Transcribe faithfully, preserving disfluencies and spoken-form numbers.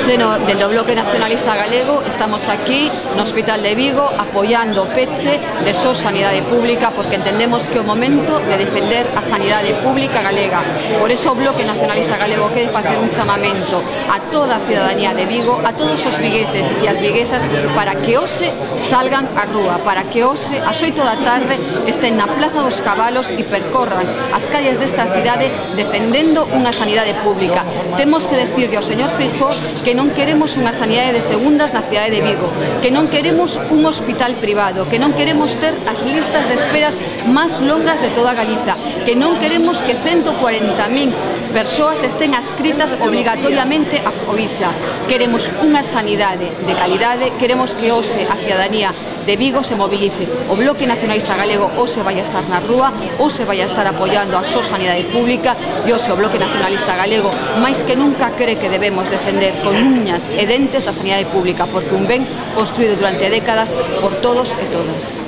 seno del Bloque Nacionalista Galego estamos aquí no Hospital de Vigo apoiando o peche de S O S Sanidade Pública porque entendemos que é o momento de defender a sanidade pública galega. Por eso o Bloque Nacionalista Galego quere facer un chamamento a toda a cidadanía de Vigo, a todos os vigueses e as viguesas para que hoxe salgan á rúa, para que hoxe ás oito da tarde estén na Plaza dos Cabalos e percorran as calles desta cidade defendendo unha sanidade pública. Temos que decirle ao señor Feijóo que non queremos unha sanidade de segundas na cidade de Vigo, que non queremos un hospital privado, que non queremos ter as listas de esperas máis longas de toda Galiza, que non queremos que ciento cuarenta mil persoas estén adscritas obrigatoriamente a Povisa. Queremos unha sanidade de calidade, queremos que hoxe a cidadanía de Vigo se movilice. O Bloque Nacionalista Galego hoxe vai a estar na rúa, hoxe vai a estar apoiando a S O S Sanidade Pública e hoxe o Bloque Nacionalista Galego máis que nunca cree que debemos defender con uñas e dentes a sanidade pública porque un ben construído durante décadas por todos e todas.